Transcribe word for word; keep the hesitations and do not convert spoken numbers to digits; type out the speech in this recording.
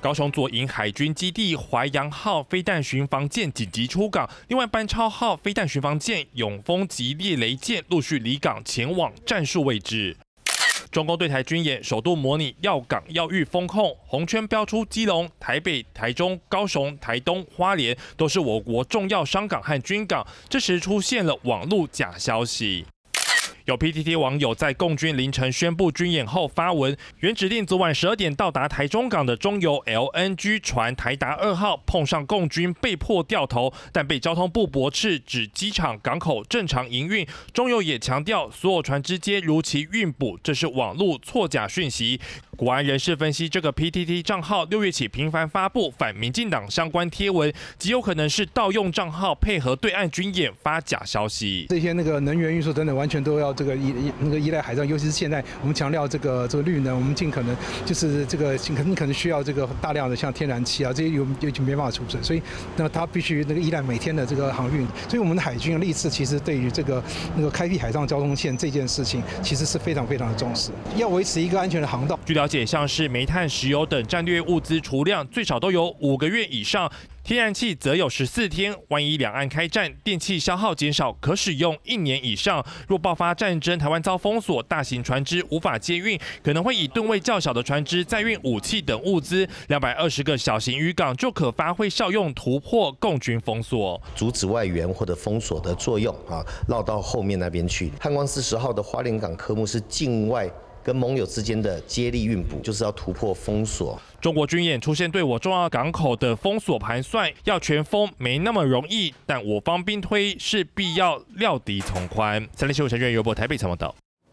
高雄左营海军基地淮阳号飞弹巡防舰紧急出港，另外班超号飞弹巡防舰、永丰及猎雷舰陆续离港前往战术位置。中共对台军演首度模拟要港要域封控，红圈标出基隆、台北、台中、高雄、台东、花莲都是我国重要商港和军港。这时出现了网路假消息。有 P T T 网友在共军凌晨宣布军演后发文，原指定昨晚十二点到达台中港的中油 L N G 船台达二号碰上共军被迫掉头，但被交通部驳斥，指机场港口正常营运。中油也强调所有船只皆如期运补，这是网路错假讯息。国安人士分析，这个 P T T 账号六月起频繁发布反民进党相关贴文，极有可能是盗用账号配合对岸军演发假消息。 这些那个能源运输等等，完全都要这个依那个依赖海上，尤其是现在我们强调这个这个绿能，我们尽可能就是这个尽可能可能需要这个大量的像天然气啊这些有已经没办法储存，所以那它必须那个依赖每天的这个航运，所以我们的海军历次其实对于这个那个开辟海上交通线这件事情，其实是非常非常的重视，要维持一个安全的航道。 据了解，像是煤炭、石油等战略物资储量最少都有五个月以上。天然气则有十四天，万一两岸开战，电气消耗减少，可使用一年以上。若爆发战争，台湾遭封锁，大型船只无法接运，可能会以吨位较小的船只载运武器等物资。两百二十个小型渔港就可发挥效用，突破共军封锁， 阻止外援或者封锁的作用啊，绕到后面那边去。汉光四十号的花莲港科目是境外跟盟友之间的接力运补，就是要突破封锁。 中国军演出现对我重要港口的封锁盘算，要全封没那么容易，但我方兵推是必要料敌从宽。三立新闻陈源由播台北采访到。